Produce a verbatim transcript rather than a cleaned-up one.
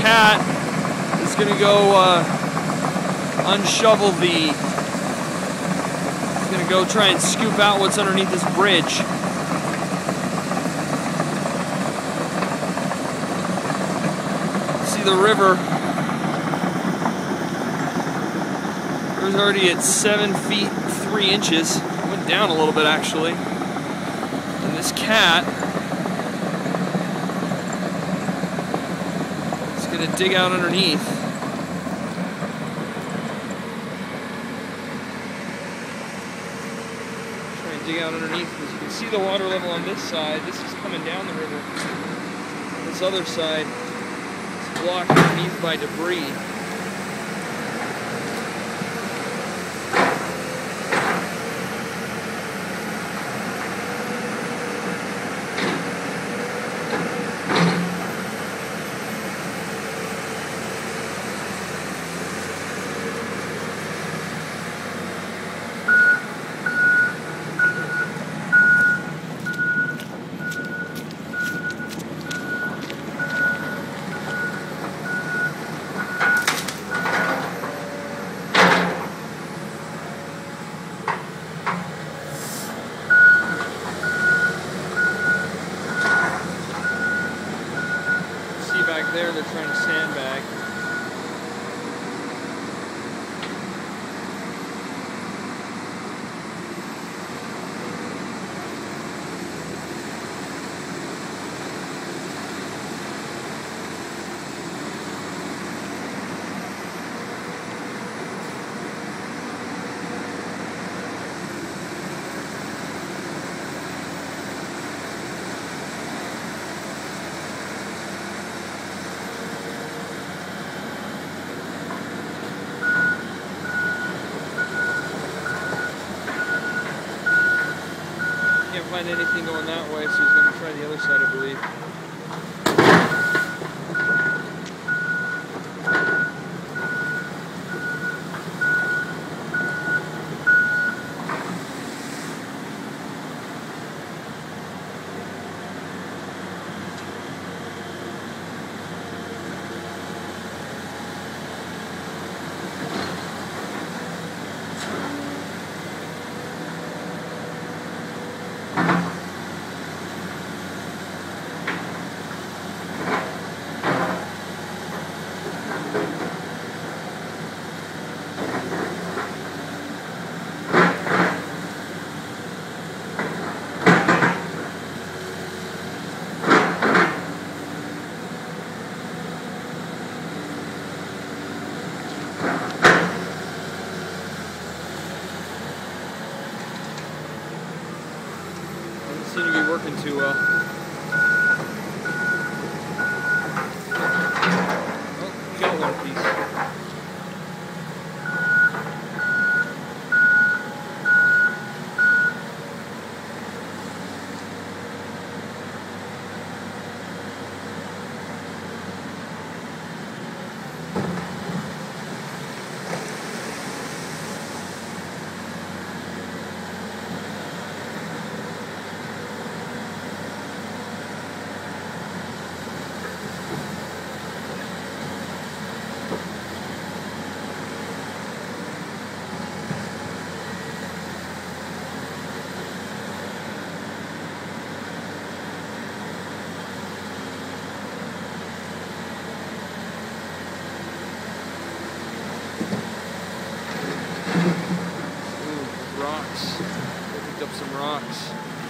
cat is going to go uh, unshovel the, he's going to go try and scoop out what's underneath this bridge. See the river. The river's already at seven feet three inches. Went down a little bit actually. And this cat is going to dig out underneath. Try and dig out underneath because you can see the water level on this side. This is coming down the river. This other side is blocked underneath by debris. Back there, they're trying to sandbag. Can't find anything going that way, so he's going to try the other side, I believe. Seem to be working too well. Oh, we got one piece. Ooh, rocks. I picked up some rocks.